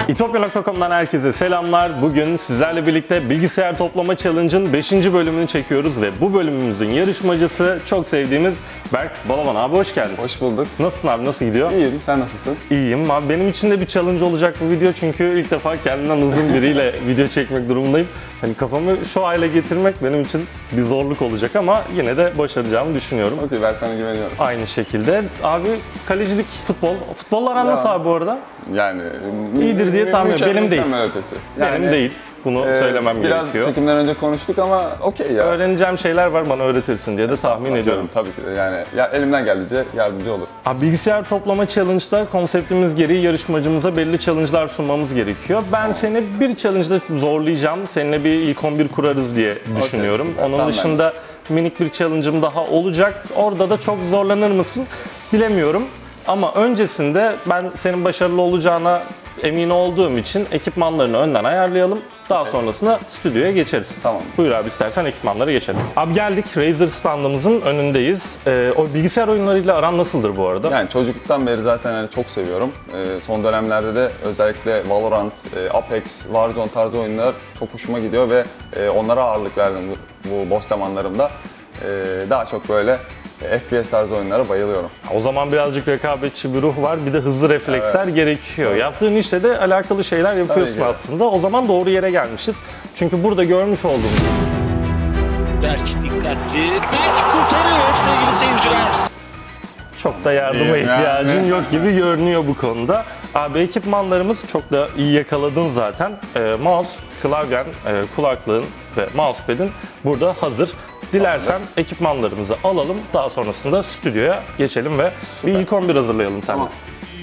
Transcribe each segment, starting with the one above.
İtopya.com'dan herkese selamlar. Bugün sizlerle birlikte bilgisayar toplama challenge'ın 5. bölümünü çekiyoruz ve bu bölümümüzün yarışmacısı çok sevdiğimiz Berk Balaban. Abi hoş geldin. Hoş bulduk. Nasılsın abi, nasıl gidiyor? İyiyim, sen nasılsın? İyiyim abi, benim için de bir challenge olacak bu video çünkü ilk defa kendimden uzun biriyle video çekmek durumundayım. Hani kafamı şu hale getirmek benim için bir zorluk olacak ama yine de başaracağımı düşünüyorum. Okey, ben sana güveniyorum. Aynı şekilde. Abi kalecilik, futbolla aran nasıl abi bu arada? Yani İyidir diye tahmin ediyorum. Benim değil. Ötesi. Benim değil. Bunu söylemem biraz gerekiyor. Biraz çekimden önce konuştuk ama okey ya. Öğreneceğim şeyler var, bana öğretirsin diye de tahmin ediyorum. Tabii ki de, yani ya elimden geldiğince yardımcı olur. Abi, bilgisayar toplama challenge'da konseptimiz gereği yarışmacımıza belli challenge'lar sunmamız gerekiyor. Ben seni bir challenge'da zorlayacağım. Seninle bir ilk 11 kurarız diye düşünüyorum. Okay. Onun dışında minik bir challenge'ım daha olacak. Orada da çok zorlanır mısın bilemiyorum. Ama öncesinde ben senin başarılı olacağına emin olduğum için ekipmanlarını önden ayarlayalım. Daha sonrasında stüdyoya geçeriz. Tamam. Buyur abi, istersen ekipmanlara geçelim. Abi geldik, Razer standımızın önündeyiz. O bilgisayar oyunlarıyla aran nasıldır bu arada? Yani çocukluktan beri zaten hani çok seviyorum. Son dönemlerde de özellikle Valorant, Apex, Warzone tarzı oyunlar çok hoşuma gidiyor ve onlara ağırlık verdim bu boş zamanlarımda. Daha çok böyle FPS tarzı oyunlara bayılıyorum. O zaman birazcık rekabetçi bir ruh var, bir de hızlı refleksler gerekiyor. Evet. Yaptığın işte de alakalı şeyler yapıyorsun aslında. O zaman doğru yere gelmişiz. Çünkü burada görmüş olduğumuz... Berk dikkatli. Berk kurtarıyor sevgili seyirciler. Çok da yardıma ihtiyacın yok gibi görünüyor bu konuda. Abi ekipmanlarımız çok da iyi yakaladın zaten. Mouse, klavyen, kulaklığın ve mousepad'in burada hazır. Dilersen ekipmanlarımızı alalım, daha sonrasında stüdyoya geçelim ve bir ilk 11 hazırlayalım seninle. Tamam.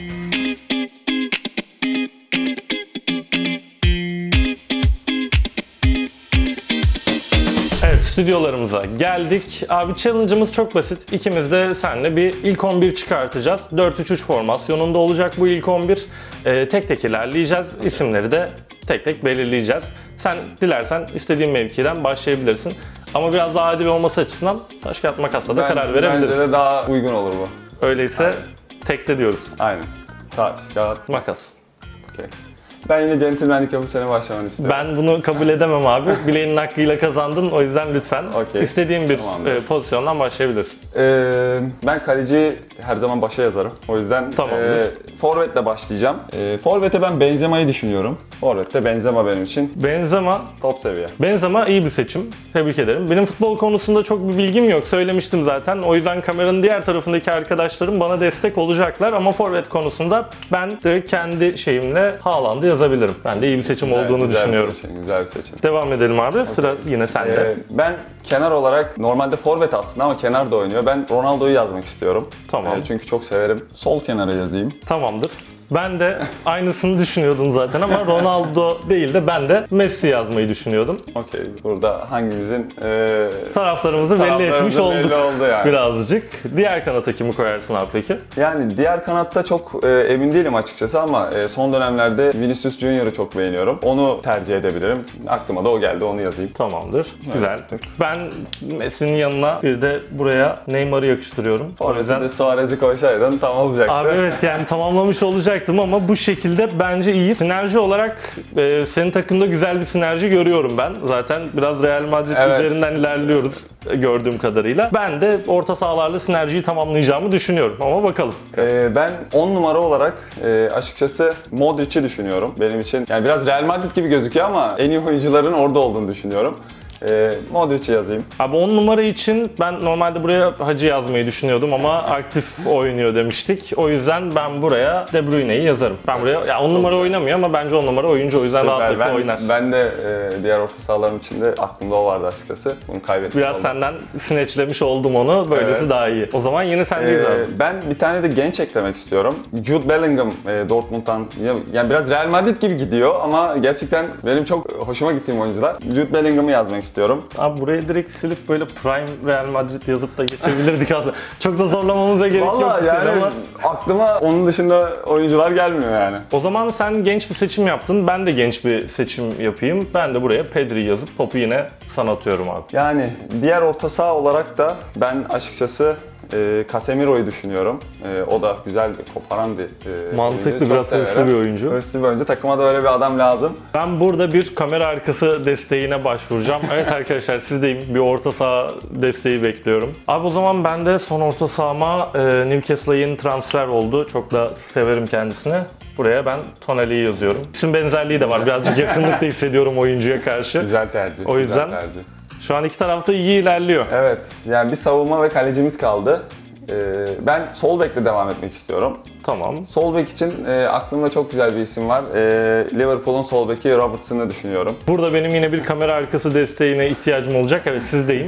Evet, stüdyolarımıza geldik. Abi challenge'ımız çok basit. İkimiz de seninle bir ilk 11 çıkartacağız. 4-3-3 formasyonunda olacak bu ilk 11. Tek tek ilerleyeceğiz. İsimleri de tek tek belirleyeceğiz. Sen dilersen istediğin mevkiden başlayabilirsin. Ama biraz daha adil olması açısından taş kağıt makasla da karar verebiliriz. Bence de daha uygun olur bu. Öyleyse tekte diyoruz. Aynen. Taş, kağıt, makas. Okay. Ben yine centilmenlik yapıp seni başlamanı istiyorum. Ben bunu kabul edemem abi. Bileğinin hakkıyla kazandın, o yüzden lütfen istediğin bir pozisyondan başlayabilirsin. Ben kaleciyi her zaman başa yazarım. O yüzden forvetle başlayacağım. Forvete ben Benzema'yı düşünüyorum. Forvette Benzema benim için. Benzema top seviye. Benzema iyi bir seçim. Tebrik ederim. Benim futbol konusunda çok bir bilgim yok. Söylemiştim zaten. O yüzden kameranın diğer tarafındaki arkadaşlarım bana destek olacaklar. Ama forvet konusunda ben direkt kendi şeyimle Haaland'ı yazabilirim. Ben de iyi bir seçim olduğunu düşünüyorum. Güzel bir seçim. Devam edelim abi. Sıra yine sende. Ben kenar olarak normalde forvet aslında ama kenar da oynuyor. Ben Ronaldo'yu yazmak istiyorum. Tamam. Çünkü çok severim. Sol kenara yazayım. Tamamdır. Ben de aynısını düşünüyordum zaten ama Ronaldo değil de ben de Messi yazmayı düşünüyordum. Okey. Burada hangimizin taraflarımızı belli etmiş olduk belli oldu yani. Birazcık. Diğer kanata kimi koyarsın abi peki? Yani diğer kanatta çok emin değilim açıkçası ama son dönemlerde Vinicius Junior'ı çok beğeniyorum. Onu tercih edebilirim. Aklıma da o geldi, onu yazayım. Tamamdır. Güzel. Ben Messi'nin yanına bir de buraya Neymar'ı yakıştırıyorum. O yüzden de Suarez'i koysaydın tam olacaktı. Abi evet, yani tamamlamış olacaktım ama bu şekilde bence iyi. Sinerji olarak senin takımda güzel bir sinerji görüyorum ben. Zaten biraz Real Madrid üzerinden ilerliyoruz gördüğüm kadarıyla. Ben de orta sahalarla sinerjiyi tamamlayacağımı düşünüyorum ama bakalım. Ben 10 numara olarak açıkçası Modric'i düşünüyorum benim için. Yani biraz Real Madrid gibi gözüküyor ama en iyi oyuncuların orada olduğunu düşünüyorum. Modric'i yazayım. Abi 10 numara için ben normalde buraya Hacı yazmayı düşünüyordum ama aktif oynuyor demiştik. O yüzden ben buraya De Bruyne'yi yazarım. Ben buraya, ya 10 numara oynamıyor ama bence 10 numara oyuncu, o yüzden rahatlıkla oynar. Ben de diğer orta sahalarım içinde aklımda o vardı açıkçası. Bunu kaybettim. Biraz senden snatchlemiş oldum onu. Böylesi daha iyi. O zaman yine sendeyiz abi. Ben bir tane de genç eklemek istiyorum. Jude Bellingham Dortmund'dan. Yani biraz Real Madrid gibi gidiyor ama gerçekten benim çok hoşuma gittiğim oyuncular. Jude Bellingham'ı yazmak istiyorum. Abi burayı direkt silip böyle Prime Real Madrid yazıp da geçebilirdik aslında. Çok da zorlamamıza gerek yok. Vallahi yani ama aklıma onun dışında oyuncular gelmiyor yani. O zaman sen genç bir seçim yaptın. Ben de genç bir seçim yapayım. Ben de buraya Pedri yazıp topu yine sana atıyorum abi. Yani diğer orta saha olarak da ben açıkçası Casemiro'yu düşünüyorum. O da güzel bir koparan bir Mantıklı, oyuncu. Çok biraz hırslı severim. bir oyuncu. Hırslı bir oyuncu. Takıma da öyle bir adam lazım. Ben burada bir kamera arkası desteğine başvuracağım. Evet arkadaşlar, sizdeyim. Bir orta saha desteği bekliyorum. Abi o zaman ben de son orta sahama Newcastle'a yeni transfer oldu. Çok da severim kendisini. Buraya ben Tonali'yi yazıyorum. İsim benzerliği de var. Birazcık yakınlık da hissediyorum oyuncuya karşı. Güzel tercih. O yüzden güzel tercih. şu an iki tarafta iyi ilerliyor. Evet, yani bir savunma ve kalecimiz kaldı. Ben sol bekle devam etmek istiyorum. Tamam. Sol bek için aklımda çok güzel bir isim var. Liverpool'un sol beki Robertson'ı düşünüyorum. Burada benim yine bir kamera arkası desteğine ihtiyacım olacak. Evet, sizdeyim.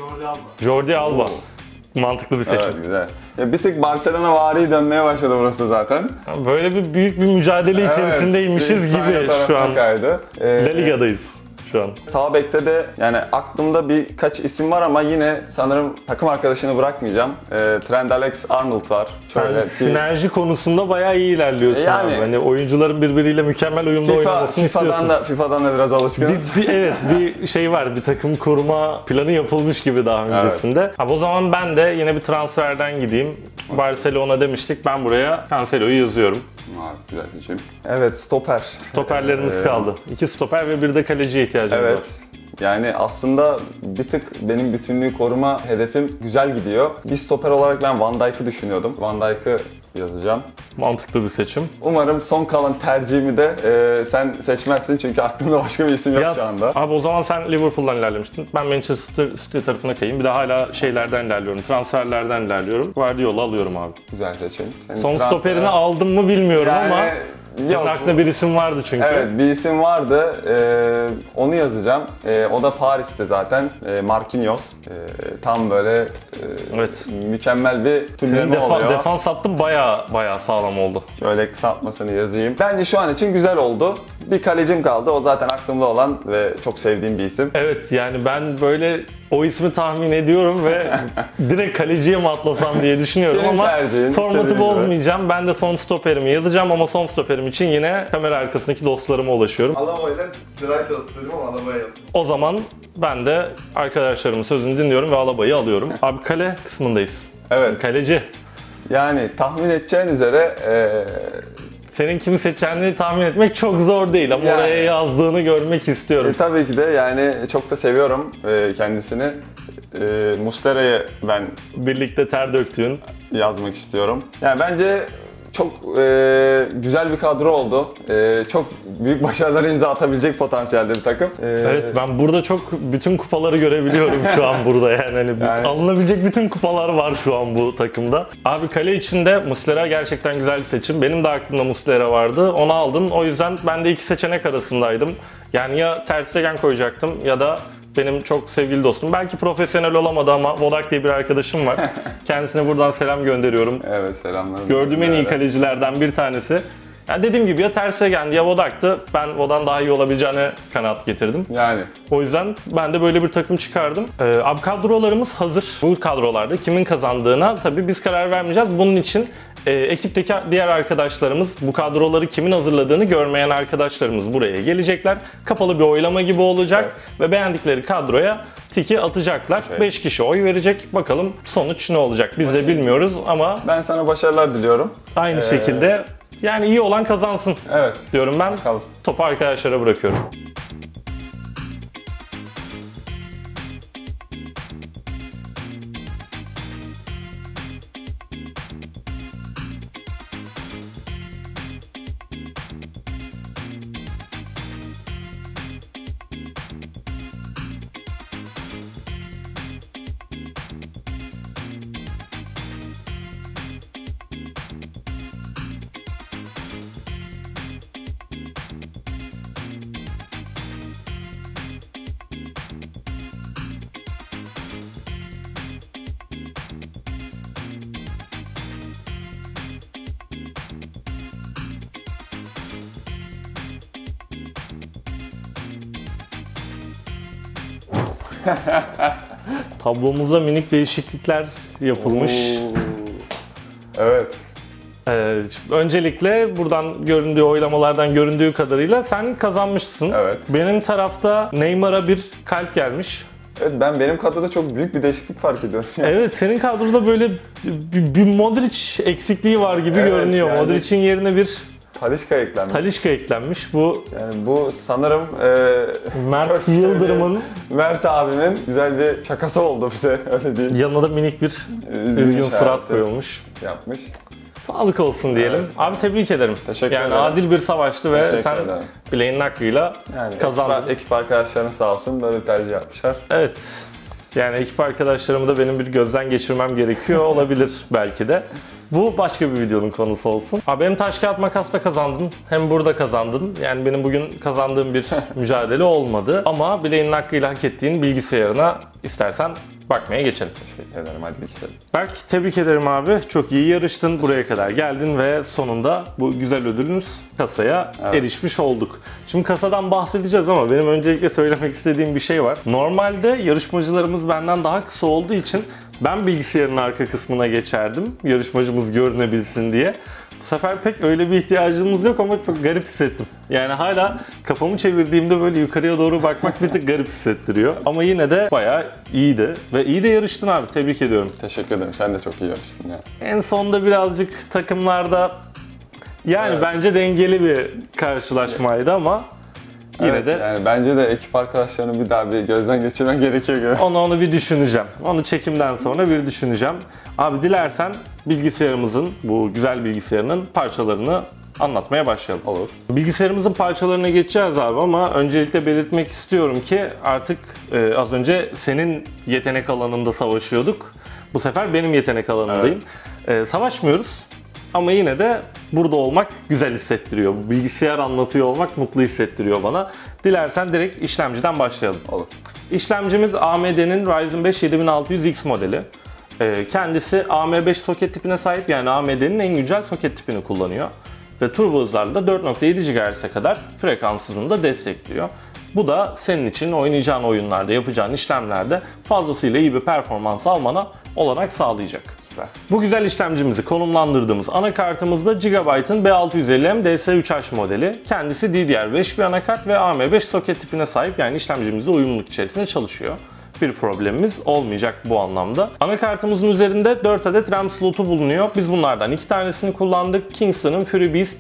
Jordi Alba. Mantıklı bir seçim. Evet, güzel. Ya bir tık Barcelona-vari dönmeye başladı burası zaten. Böyle bir büyük bir mücadele içerisindeymişiz İspanya gibi şu an. kaydı. La Liga'dayız şu an. Sağ bekte de yani aklımda birkaç isim var ama yine sanırım takım arkadaşını bırakmayacağım. Trent Alexander-Arnold var. Sen sinerji konusunda bayağı iyi ilerliyorsun yani, abi. Hani oyuncuların birbiriyle mükemmel uyumda oynamasını istiyorsun. FIFA'dan da biraz alışkınız. Evet, bir şey var, bir takım kurma planı yapılmış gibi daha öncesinde. Evet. Abi o zaman ben de yine bir transferden gideyim. Barcelona demiştik, ben buraya Cancelo'yu yazıyorum. Güzel seçim. Evet, stoper. Stoperlerimiz kaldı. 2 stoper ve bir de kaleciye ihtiyacımız var. Evet. Yani aslında bir tık benim bütünlüğü koruma hedefim güzel gidiyor. Bir stoper olarak ben Van Dijk'ı düşünüyordum. Van Dijk'ı yazacağım. Mantıklı bir seçim. Umarım son kalan tercihimi de sen seçmezsin çünkü aklımda başka bir isim yok şu anda. Abi o zaman sen Liverpool'dan ilerlemiştin. Ben Manchester City tarafına kayayım. Bir de hala şeylerden ilerliyorum, transferlerden ilerliyorum. Guardiola alıyorum abi. Güzel seçim. Son stoperini aldım mı bilmiyorum ama senin aklında bir isim vardı çünkü. Evet, bir isim vardı. Onu yazacağım. O da Paris'te zaten. Marquinhos. Tam böyle evet, mükemmel bir türleme oluyor. Defans attım, bayağı sağlam oldu. Şöyle kısaltmasını yazayım. Bence şu an için güzel oldu. Bir kalecim kaldı. O zaten aklımda olan ve çok sevdiğim bir isim. Evet, yani ben böyle o ismi tahmin ediyorum ve direkt kaleciye mi atlasam diye düşünüyorum ama formatı bozmayacağım. Ben de son stoperimi yazacağım ama son stoperim için yine kamera arkasındaki dostlarıma ulaşıyorum. Alaba ile Dreyfus dedim ama Alaba'ya yazdım. O zaman ben de arkadaşlarımın sözünü dinliyorum ve Alaba'yı alıyorum. Abi kale kısmındayız. Evet. Kaleci. Yani tahmin edeceğin üzere senin kimi seçeceğini tahmin etmek çok zor değil ama yani, oraya yazdığını görmek istiyorum. Tabii ki de yani çok da seviyorum kendisini. Muslera'yı ben birlikte ter döktüğün yazmak istiyorum. Yani bence çok güzel bir kadro oldu. Çok büyük başarılar imza atabilecek potansiyelde bir takım. Evet, ben burada çok bütün kupaları görebiliyorum şu an burada yani. Alınabilecek bütün kupalar var şu an bu takımda. Abi kale içinde Muslera gerçekten güzel bir seçim. Benim de aklımda Muslera vardı. Onu aldın. O yüzden ben de iki seçenek arasındaydım. Yani ya Ter Stegen koyacaktım ya da benim çok sevgili dostum. Belki profesyonel olamadı ama Vodak diye bir arkadaşım var. Kendisine buradan selam gönderiyorum. Evet, selamlar. Gördüğüm en iyi kalecilerden bir tanesi. Yani dediğim gibi ya Ter Stegen ya Vodak'tı. Ben Vodak'ın daha iyi olabileceğine kanaat getirdim. Yani. O yüzden ben de böyle bir takım çıkardım. Abi kadrolarımız hazır. Bu kadrolarda kimin kazandığına tabii biz karar vermeyeceğiz. Bunun için ekipteki diğer arkadaşlarımız, bu kadroları kimin hazırladığını görmeyen arkadaşlarımız buraya gelecekler. Kapalı bir oylama gibi olacak ve beğendikleri kadroya tiki atacaklar. 5 kişi oy verecek. Bakalım sonuç ne olacak? Biz de bilmiyoruz ama ben sana başarılar diliyorum. Aynı şekilde yani iyi olan kazansın diyorum ben. Bakalım. Topu arkadaşlara bırakıyorum. Tablomuzda minik değişiklikler yapılmış. Evet. Öncelikle buradan göründüğü, oylamalardan göründüğü kadarıyla sen kazanmışsın. Evet. Benim tarafta Neymar'a bir kalp gelmiş. Evet, benim kadroda çok büyük bir değişiklik fark ediyorum. Evet, senin kadroda böyle bir Modric eksikliği var gibi Evet, görünüyor. yani- Modric'in yerine bir Talisca eklenmiş. Talisca eklenmiş. Bu Yani bu sanırım Mert çok Yıldırım'ın Mert abimin güzel bir şakası oldu bize, öyle diyeyim. yanına da minik bir üzgün surat koyulmuş. Yapmış. Sağlık olsun diyelim. Evet. Abi tebrik ederim. Teşekkür yani ederim. adil bir savaştı ve Teşekkür sen ederim. bileğinin hakkıyla Yani kazandın. ekip arkadaşlarım sağ olsun böyle bir tercih yapmışlar. Evet. Yani ekip arkadaşlarımı da benim bir gözden geçirmem gerekiyor olabilir belki de. Bu başka bir videonun konusu olsun. Abi hem taş kağıt makasla kazandın hem burada kazandın. Yani benim bugün kazandığım bir mücadele olmadı. Ama bileğinin hakkıyla hak ettiğin bilgisayarına istersen bakmaya geçelim. Teşekkür ederim, hadi geçelim. Berk, tebrik ederim abi. Çok iyi yarıştın. Buraya kadar geldin ve sonunda bu güzel ödülümüz kasaya erişmiş olduk. Şimdi kasadan bahsedeceğiz ama benim öncelikle söylemek istediğim bir şey var. Normalde yarışmacılarımız benden daha kısa olduğu için ben bilgisayarın arka kısmına geçerdim. Yarışmacımız görünebilsin diye. Bu sefer pek öyle bir ihtiyacımız yok ama çok garip hissettim. Yani hala kafamı çevirdiğimde böyle yukarıya doğru bakmak bir tık garip hissettiriyor. Ama yine de bayağı iyiydi. Ve iyi de yarıştın abi. Tebrik ediyorum. Teşekkür ederim, sen de çok iyi yarıştın ya. En sonda birazcık takımlarda yani Evet. bence dengeli bir karşılaşmaydı ama yine Evet, de yani bence de ekip arkadaşlarını bir daha bir gözden geçirmen gerekiyor gibi. onu bir düşüneceğim. Onu çekimden sonra bir düşüneceğim. Abi dilersen bilgisayarımızın, bu güzel bilgisayarının parçalarını anlatmaya başlayalım. Olur. Bilgisayarımızın parçalarına geçeceğiz abi ama öncelikle belirtmek istiyorum ki artık az önce senin yetenek alanında savaşıyorduk. Bu sefer benim yetenek alanındayım. Savaşmıyoruz ama yine de burada olmak güzel hissettiriyor. Bilgisayar anlatıyor olmak mutlu hissettiriyor bana. Dilersen direkt işlemciden başlayalım. Olur. İşlemcimiz AMD'nin Ryzen 5 7600X modeli. Kendisi AM5 soket tipine sahip, yani AMD'nin en güncel soket tipini kullanıyor. Ve turbo hızlarla 4.7 GHz'e kadar frekans hızını da destekliyor. Bu da senin için oynayacağın oyunlarda, yapacağın işlemlerde fazlasıyla iyi bir performans almana olanak sağlayacak. Süper. Bu güzel işlemcimizi konumlandırdığımız anakartımızda Gigabyte'ın B650M DS3H modeli. Kendisi DDR5 bir anakart ve AM5 soket tipine sahip, yani işlemcimizle uyumluluk içerisinde çalışıyor. Bir problemimiz olmayacak bu anlamda. Anakartımızın üzerinde 4 adet RAM slotu bulunuyor. Biz bunlardan 2 tanesini kullandık. Kingston'ın FreeBeast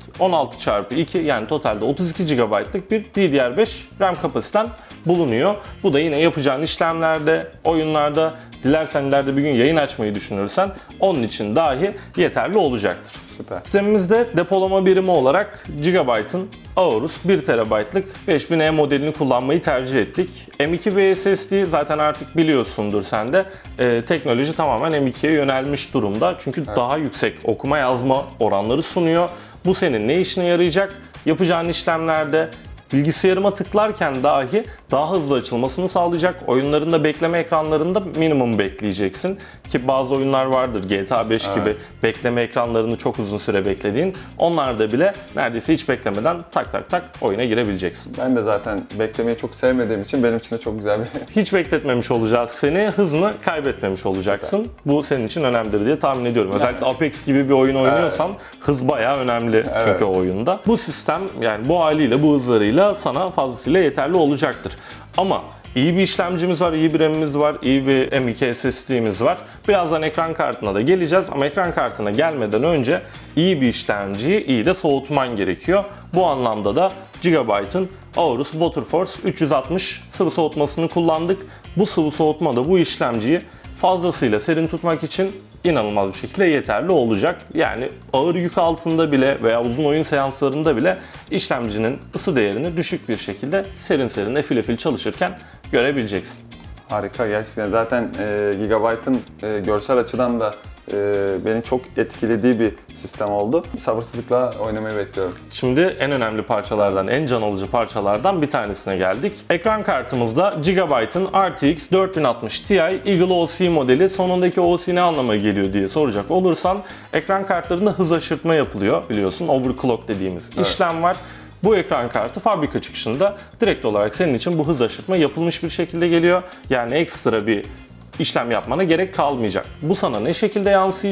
16x2, yani totalde 32 GB'lık bir DDR5 RAM kapasiten bulunuyor. Bu da yine yapacağın işlemlerde, oyunlarda, dilersen ileride bir gün yayın açmayı düşünürsen onun için dahi yeterli olacaktır. Süper. Sistemimizde depolama birimi olarak Gigabyte'ın Aorus 1 TB'lık 5000E modelini kullanmayı tercih ettik. M.2 bir SSD, zaten artık biliyorsundur sen de, teknoloji tamamen M.2'ye yönelmiş durumda. Çünkü daha yüksek okuma yazma oranları sunuyor. Bu senin ne işine yarayacak? Yapacağın işlemlerde bilgisayarıma tıklarken dahi daha hızlı açılmasını sağlayacak. Oyunlarında bekleme ekranlarında minimum bekleyeceksin. Ki bazı oyunlar vardır, GTA 5 gibi bekleme ekranlarını çok uzun süre beklediğin. Onlarda bile neredeyse hiç beklemeden tak tak tak oyuna girebileceksin. Ben de zaten beklemeyi çok sevmediğim için benim için de çok güzel bir... Hiç bekletmemiş olacağız seni, hızını kaybetmemiş olacaksın. Bu senin için önemlidir diye tahmin ediyorum. Özellikle Apex gibi bir oyun oynuyorsan hız bayağı önemli çünkü o oyunda. Bu sistem, yani bu haliyle, bu hızlarıyla sana fazlasıyla yeterli olacaktır. Ama iyi bir işlemcimiz var, iyi bir RAM'imiz var, iyi bir M.2 SSD'miz var. Birazdan ekran kartına da geleceğiz ama ekran kartına gelmeden önce iyi bir işlemciyi iyi de soğutman gerekiyor. Bu anlamda da Gigabyte'ın Aorus Waterforce 360 sıvı soğutmasını kullandık. Bu sıvı soğutma da bu işlemciyi fazlasıyla serin tutmak için inanılmaz bir şekilde yeterli olacak. Yani ağır yük altında bile veya uzun oyun seanslarında bile işlemcinin ısı değerini düşük bir şekilde serin efil çalışırken görebileceksin. Harika gerçekten. Zaten Gigabyte'ın görsel açıdan da beni çok etkilediği bir sistem oldu. Sabırsızlıkla oynamayı bekliyorum. Şimdi en önemli parçalardan, en can alıcı parçalardan bir tanesine geldik. Ekran kartımızda Gigabyte'ın RTX 4060 Ti Eagle OC modeli. Sonundaki OC ne anlama geliyor diye soracak olursan, ekran kartlarında hız aşırtma yapılıyor, biliyorsun. Overclock dediğimiz işlem var. Bu ekran kartı fabrika çıkışında direkt olarak senin için bu hız aşırtma yapılmış bir şekilde geliyor. Yani ekstra bir işlem yapmana gerek kalmayacak. Bu sana ne şekilde yansıyacak?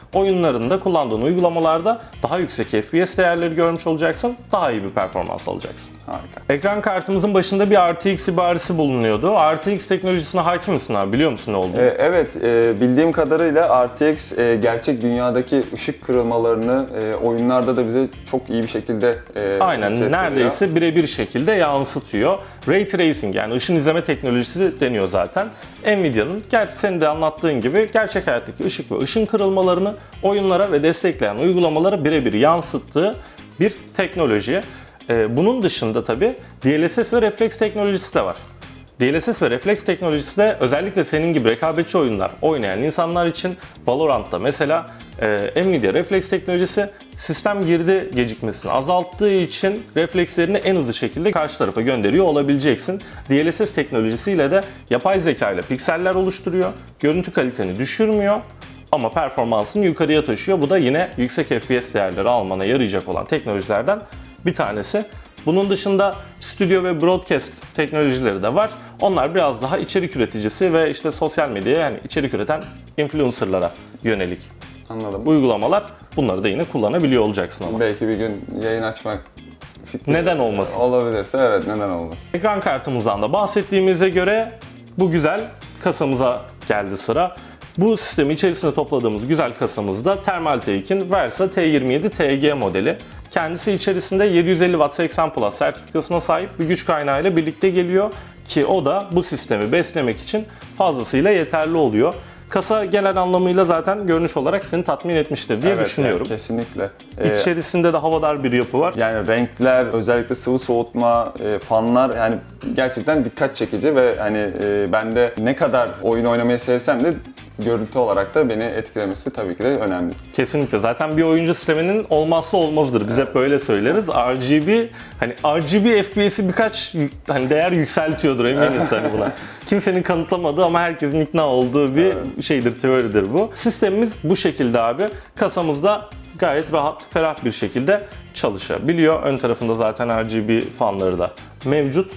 oyunlarında kullandığın uygulamalarda daha yüksek FPS değerleri görmüş olacaksın. Daha iyi bir performans alacaksın. Harika. Ekran kartımızın başında bir RTX ibaresi bulunuyordu. RTX teknolojisine hakim misin abi? Biliyor musun ne olduğunu? Evet, bildiğim kadarıyla RTX gerçek dünyadaki ışık kırılmalarını oyunlarda da bize çok iyi bir şekilde Aynen, hissettiriyor. neredeyse birebir şekilde yansıtıyor. Ray Tracing yani ışın izleme teknolojisi deniyor zaten. Nvidia'nın senin de anlattığın gibi gerçek hayattaki ışık ve ışın kırılmalarını oyunlara ve destekleyen uygulamalara birebir yansıttığı bir teknoloji. Bunun dışında tabii DLSS ve refleks teknolojisi de var. DLSS ve refleks teknolojisi de özellikle senin gibi rekabetçi oyunlar oynayan insanlar için Valorant'ta mesela Nvidia refleks teknolojisi sistem girdi gecikmesini azalttığı için reflekslerini en hızlı şekilde karşı tarafa gönderiyor olabileceksin. DLSS teknolojisiyle de yapay zeka ile pikseller oluşturuyor, görüntü kaliteni düşürmüyor ama performansını yukarıya taşıyor. Bu da yine yüksek FPS değerleri almana yarayacak olan teknolojilerden bir tanesi. Bunun dışında stüdyo ve broadcast teknolojileri de var. Onlar biraz daha içerik üreticisi ve işte sosyal medyaya yani içerik üreten influencerlara yönelik Anladım. uygulamalar. Bunları da yine kullanabiliyor olacaksın ama. Belki bir gün yayın açmak fikri Neden olmasın? Olabilirse evet, neden olmasın. Ekran kartımızdan da bahsettiğimize göre bu güzel kasamıza geldi sıra. Bu sistemi içerisinde topladığımız güzel kasamızda Thermaltake'in Versa T27 TG modeli. Kendisi içerisinde 750 Watt 80 Plus sertifikasına sahip bir güç kaynağıyla birlikte geliyor ki o da bu sistemi beslemek için fazlasıyla yeterli oluyor. Kasa genel anlamıyla zaten görünüş olarak seni tatmin etmiştir diye Evet, düşünüyorum. yani kesinlikle. İçerisinde de havadar bir yapı var. Yani renkler, özellikle sıvı soğutma, fanlar yani gerçekten dikkat çekici ve hani ben de ne kadar oyun oynamayı sevsem de görüntü olarak da beni etkilemesi tabii ki de önemli. Kesinlikle. Zaten bir oyuncu sisteminin olmazsa olmazıdır. Biz hep böyle söyleriz. RGB, hani RGB FPS'i birkaç hani değer yükseltiyordur eminiz hani buna. Kimsenin kanıtlamadığı ama herkesin ikna olduğu bir şeydir, teoridir bu. Sistemimiz bu şekilde abi. Kasamızda gayet rahat, ferah bir şekilde çalışabiliyor. Ön tarafında zaten RGB fanları da mevcut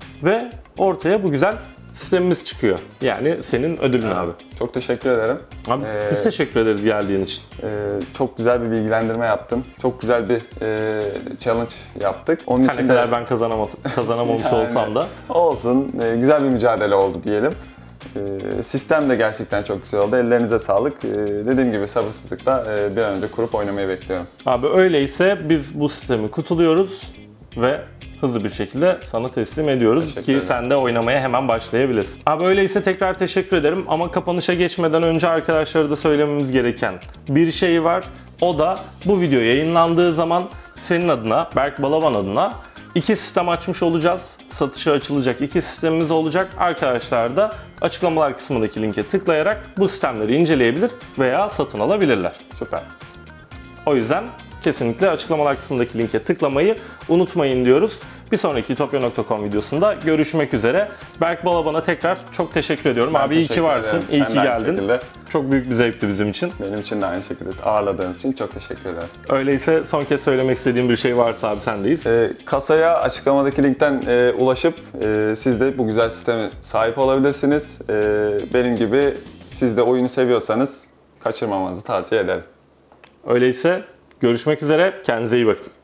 ve ortaya bu güzel sistemimiz çıkıyor. Yani senin ödülün abi. Çok teşekkür ederim. Abi biz teşekkür ederiz geldiğin için. Çok güzel bir bilgilendirme yaptın. Çok güzel bir challenge yaptık. Onun Her ne kadar ben kazanamamış olsam da. Olsun. Güzel bir mücadele oldu diyelim. Sistem de gerçekten çok güzel oldu. Ellerinize sağlık. Dediğim gibi sabırsızlıkla bir an önce kurup oynamayı bekliyorum. Abi öyleyse biz bu sistemi kutuluyoruz ve hızlı bir şekilde sana teslim ediyoruz ki sen de oynamaya hemen başlayabilirsin. Abi öyleyse tekrar teşekkür ederim ama kapanışa geçmeden önce arkadaşlara da söylememiz gereken bir şey var. O da bu video yayınlandığı zaman senin adına, Berk Balaban adına 2 sistem açmış olacağız. Satışa açılacak 2 sistemimiz olacak. Arkadaşlar da açıklamalar kısmındaki linke tıklayarak bu sistemleri inceleyebilir veya satın alabilirler. Süper. O yüzden kesinlikle açıklamalar kısmındaki linke tıklamayı unutmayın diyoruz. Bir sonraki itopya.com videosunda görüşmek üzere. Berk Balaban'a tekrar çok teşekkür ediyorum. Ben abi iyi ki varsın, iyi ki geldin. Çok büyük bir zevkti bizim için. Benim için de aynı şekilde ağırladığınız için çok teşekkür ederim. Öyleyse son kez söylemek istediğim bir şey varsa abi sendeyiz. Kasaya açıklamadaki linkten ulaşıp siz de bu güzel sisteme sahip olabilirsiniz. Benim gibi siz de oyunu seviyorsanız kaçırmamanızı tavsiye ederim. Öyleyse görüşmek üzere, kendinize iyi bakın.